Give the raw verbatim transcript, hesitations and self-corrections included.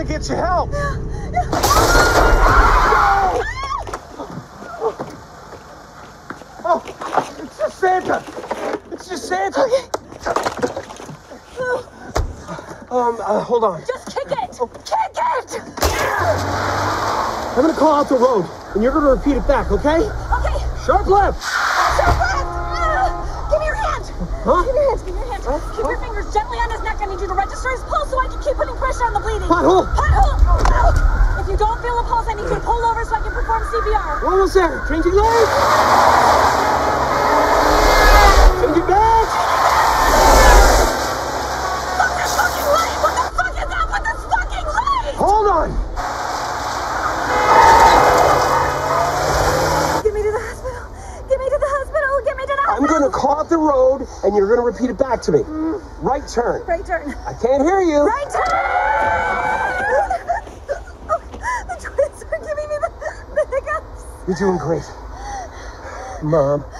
get you help. Yeah. Yeah. Oh, it's just Santa. It's just Santa. Okay. Um, uh, hold on. Just kick it. Oh. Kick it. I'm gonna call out the road, and you're gonna repeat it back, okay? Okay. Sharp left. Sharp left. Uh, give me your hand. Huh? Give me your hand. Give me your hand. Huh? Keep huh? your fingers gently on his neck. I need you to register his pulse so I can keep putting pressure on the bleeding. Pothole. Pothole. Oh. If you don't feel a pulse, I need you to pull over so I can perform C P R. We're almost there. Changing legs. Changing back. Fuck this fucking light! What the fuck is up with this fucking light? Hold on. Get me to the hospital. Get me to the hospital. Get me to the hospital. I'm gonna call out the road, and you're gonna repeat it back to me. Mm. Right turn. Right turn. I can't hear you. Right turn. Oh, the twins are giving me the, the hiccups. You're doing great. Mom,